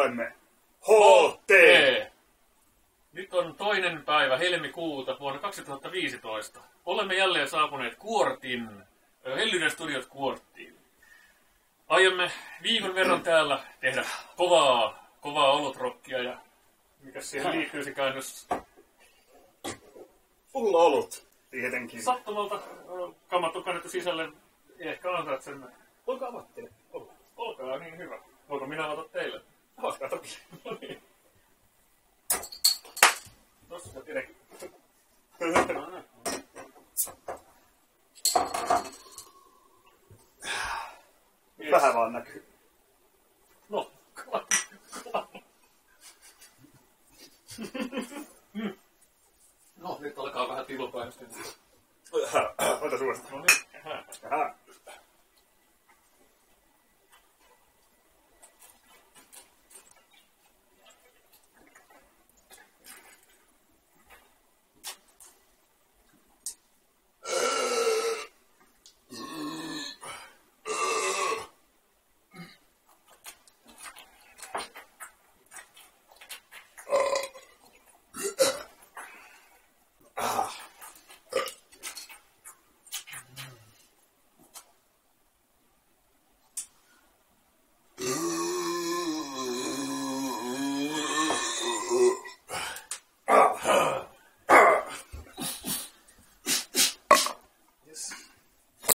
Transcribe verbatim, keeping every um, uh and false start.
nimellämme H T. Nyt on toinen päivä helmikuuta vuonna kaksituhattaviisitoista. Olemme jälleen saapuneet Kuortin, Hellyyden Studiot Kuorttiin. Aiomme viikon verran täällä tehdä kovaa, kovaa olutrokkia ja mikäs siihen liittyisikään, jos Full olut, tietenkin. sattumalta kammattu kannettu sisälle, ehkä antaat sen. Olkaa avattele. Olkaa niin hyvä. Voinko minä avata teille? Haaskaa toki. No niin. Tossa sä tietenkin. Vähän vaan näkyy. No, no, nyt alkaa vähän tilupäästä. Ota suosta. No niin, Aha.